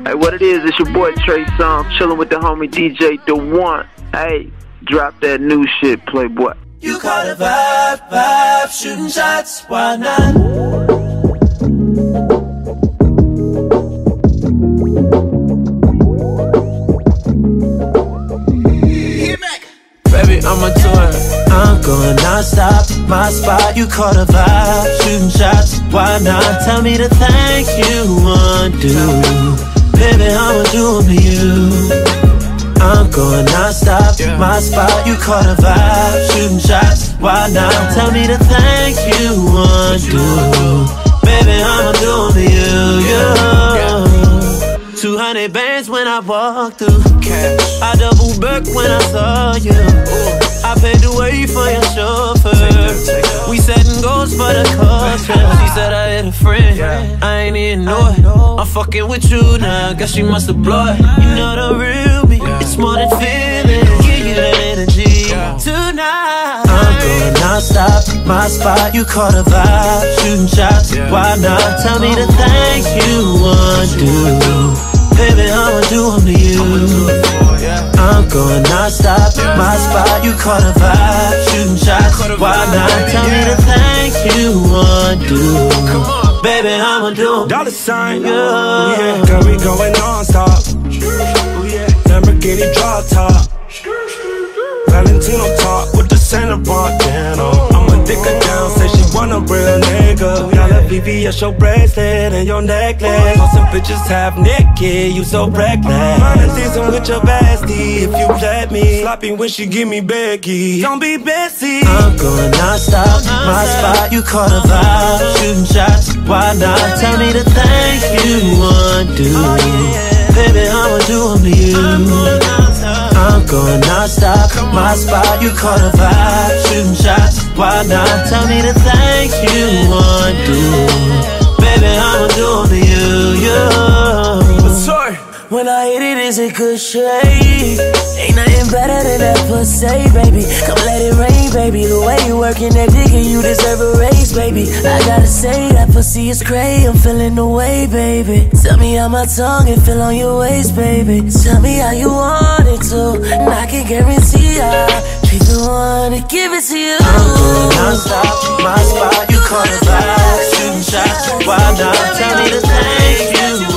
Hey, what it is, it's your boy Trey Songz, chilling with the homie DJ The One. Hey, drop that new shit, Playboy. You call it vibe, shooting shots, why not? Baby, I'ma do it. I'm going non-stop, my spot. You caught a vibe, shooting shots, why not? Tell me the things you undo. Baby, I'ma do them to you. I'm going non-stop, my spot. You caught a vibe, shooting shots, why not? Tell me the things you undo. Baby, I'ma do them to you, yeah. 200 bands when I walk through. I double back when I saw you. I paid the way for your chauffeur. We setting goals for the culture. She said I had a friend, I ain't even know it. I'm fucking with you now, guess she must have blown it. You know the real me, it's more than feeling. Give you that energy tonight. I'm going non-stop, my spot. You caught a vibe, shooting shots, why not? Tell me the things you undo. Baby, I'ma do them to you. I'm going non-stop, my spot. You caught a vibe, shooting shots, why not? Tell me the things you undo. Baby, I'ma do them. Dollar sign, yeah. Girl, we going non-stop. Lamborghini drop top, Valentino top with the Santa Montana. I'ma dick her down, say she want a real nigga. Got a VVS, your bracelet and your necklace. All some bitches half naked, you so reckless. Mine dancing with your bestie if you let me. Sloppy when she give me Becky, don't be Bessie. I'm going non-stop, my spot. You caught a vibe, shooting shots, why not? Tell me the things you undo. Baby, I'ma do them to you. I'm going non-stop, my spot. You caught a vibe, shooting shots, why not? Tell me the things you undo. Baby, I'ma do them to you, yeah. Sorry. When I hit it, it's a good shade. Ain't nothing better than that pussy, baby. Come let it rain, baby. The way you working that dick, you deserve a raise, baby. I gotta say, that pussy is crazy. I'm feeling the way, baby. Tell me how my tongue and feel on your waist, baby. Tell me how you want it to, and I can guarantee I'll be the one to give it to you. I'm going non-stop, my spot. You caught a vibe, shooting shots, why not? Tell me the things you